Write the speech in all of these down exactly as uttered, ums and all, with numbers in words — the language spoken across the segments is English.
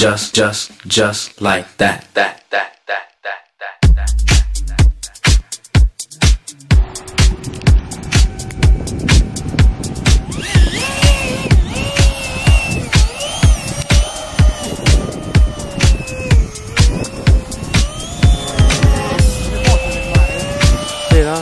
Just, just, just like that, that, that, that, that, that, that. Sì, no?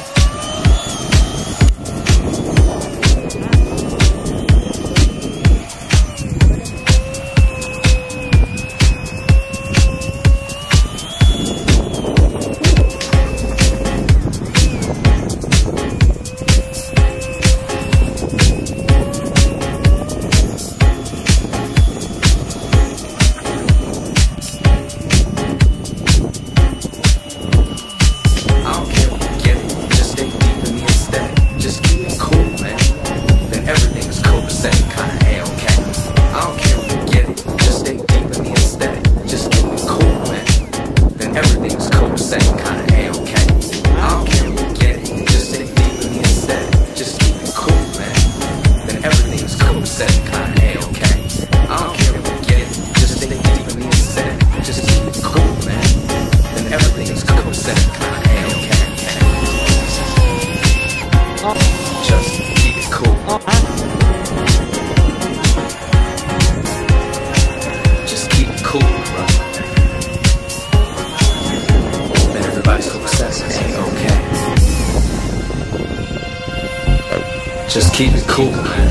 Just keep it cool, man.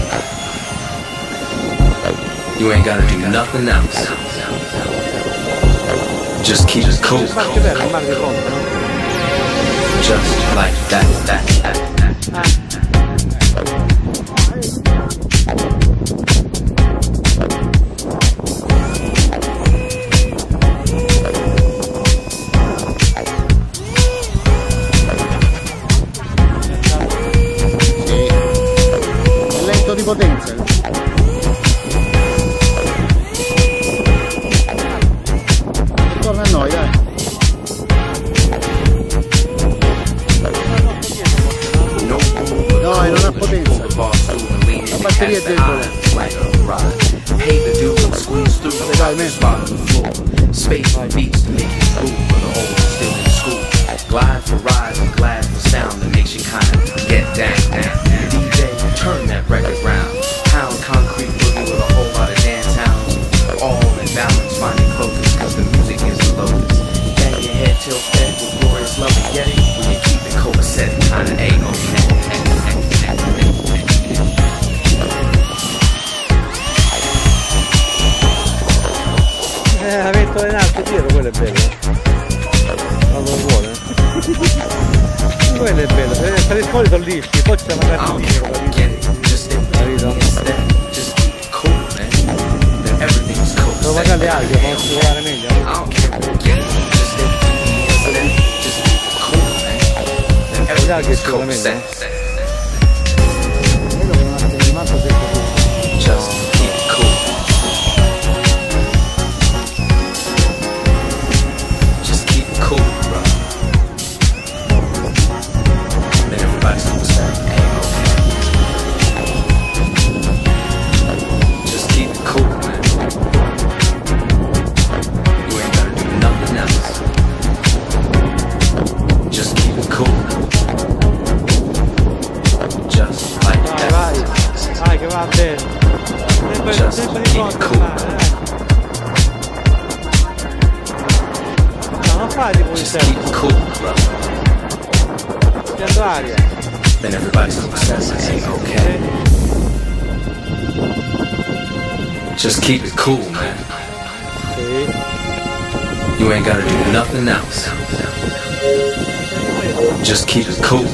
You ain't gotta do nothing else. Just keep it cool. Just like that, that, that, that, that. Di potenza. Torna a noi, dai. No, e non ha potenza. La batteria è debole. Dai, me. Space beats to make you move for the old still in school. Glide for rise and glad for sound that makes you kind of get down, down, down. D J, turn that record round. Pound concrete boogie with a whole lot of dance sounds. All in balance, finding focus, cause the music is the locus. Bang your head till fed with glorious love and get it. When you keep it copacetic, kinda A, okay. Eh, la metto in alto dietro, quello è bello. Non lo vuole. Quello è bello, per i fuori sono lisci, poi c'è una carta dietro, capito? Devo pagare le alghe, posso volare meglio. Le alghe sicuramente. Vedo che non è rimasto secco. Va bene, sempre, sempre di fronte a mare, eh. No, non fai tipo di tempo. Piando aria. Then everybody's success, okay. Just keep it cool, man. Sì. You ain't gotta do nothing else. Just keep it cool.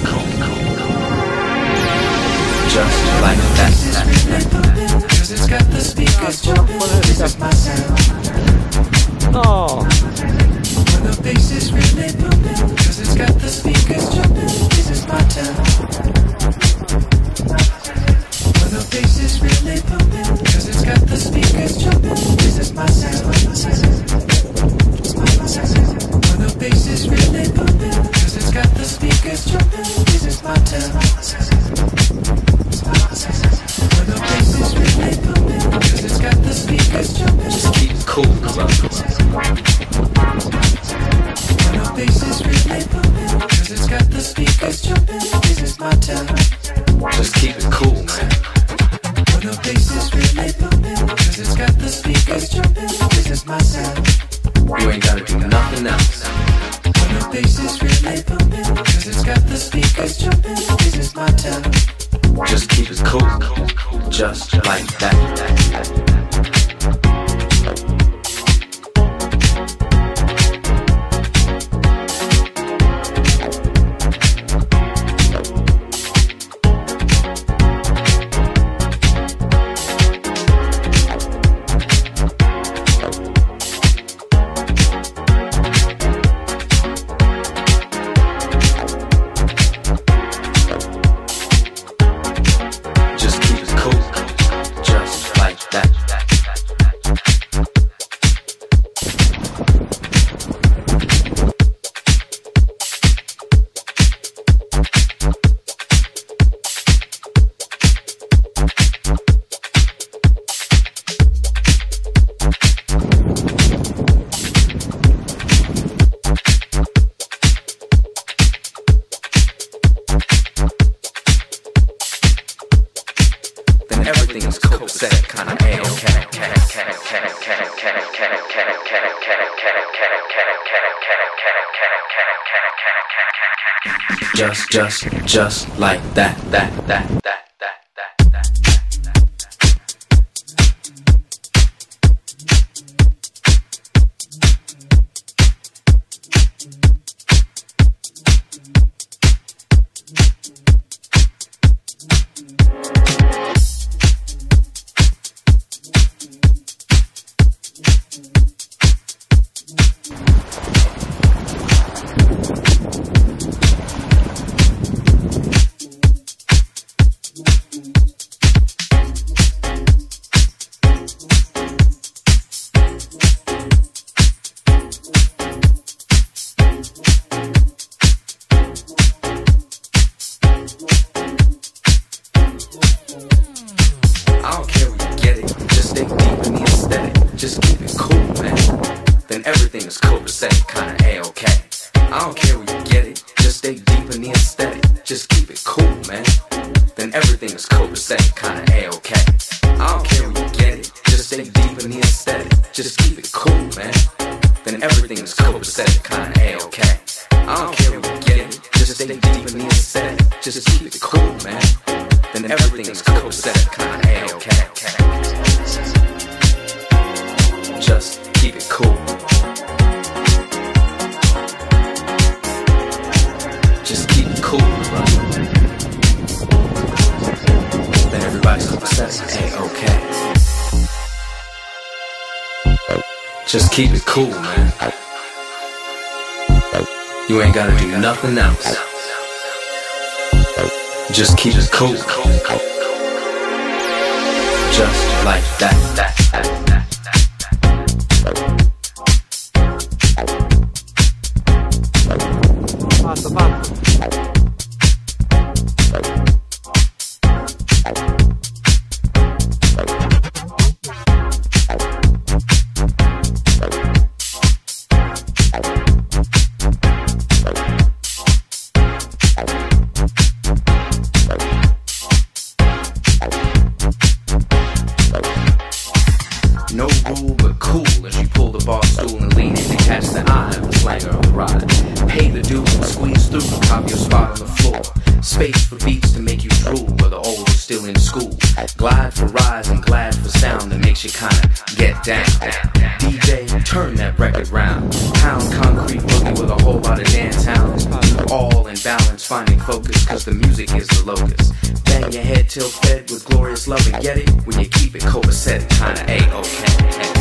Just like that. Cause it's got the speakers jumping. This is my sound. No. When the bass is really pumping. Cause it's got the speakers jumping. This is my town. When the bass is really pumping. Cause it's got the speakers jumping. This is my sound. When the bass is really pumping. Cause it's got the speakers jumping. This is my town. When the bass is really pumping, cause it's got the speakers jumping. Just keep it cool, bro. really pumping, cause it's got the speakers jumping. This is my town. Just keep it cool, man. When the bass is really pumping, cause it's got the speakers jumping. This is my sound. You ain't gotta do nothing else. When the bass is really pumping, cause it's got the speakers jumping. This is my town. Just keep it cool, just like that. Just, just, just like that, that, that, that, that. Just keep it cool, man. You ain't gotta do nothing else. Just keep it cool. Just like that. Basta, basta. Focus, cause the music is the locus. Bang your head till fed with glorious love and get it when you keep it copacetic, kinda A-okay.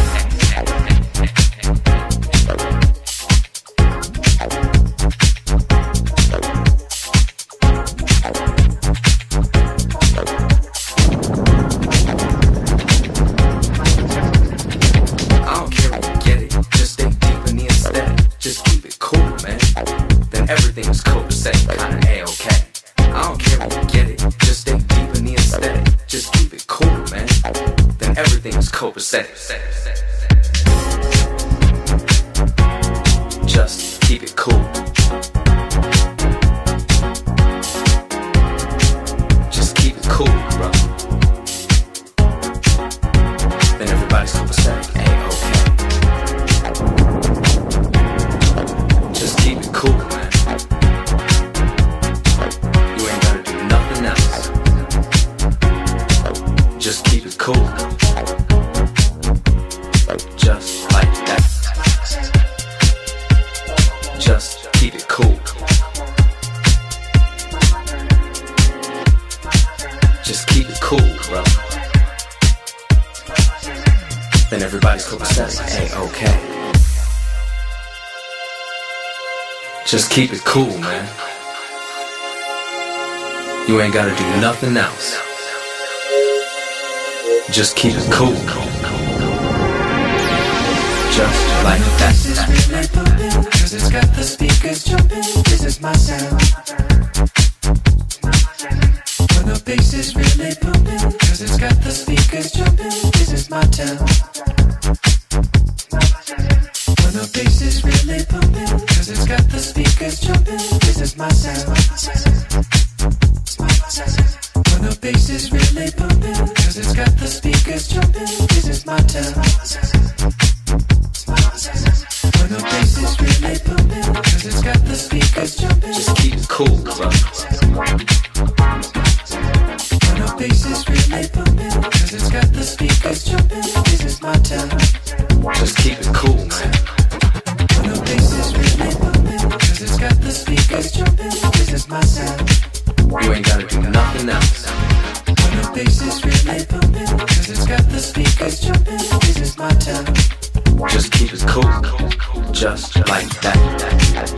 Just keep it cool. Just keep it cool, bro. Then everybody's copacetic, A-okay. Just keep it cool, man. You ain't gotta do nothing else. Just keep it cool. Just like that. This is really pumping, cause it's got the speakers jumping. This is my sound. When the bass is really pumping, cause it's got the speakers jumping. This is my town. When the bass is really pumping, cause it's got the speakers jumping. This is my sound. When the bass is really pumping, cause it's got the speakers jumping. This is my town. When the bass is really pumping, cause it's got the speakers jumping. Just keep it cool, bro. When the bass is really pumping, cause it's got the speakers jumping. This is my town. Just keep it cool, man. When the bass is really pumping, cause it's got the speakers jumping. This is my sound. You ain't gotta do nothing else. When the bass is really pumping, cause it's got the speakers jumping. This is my town. Just keep it cool. Just like that.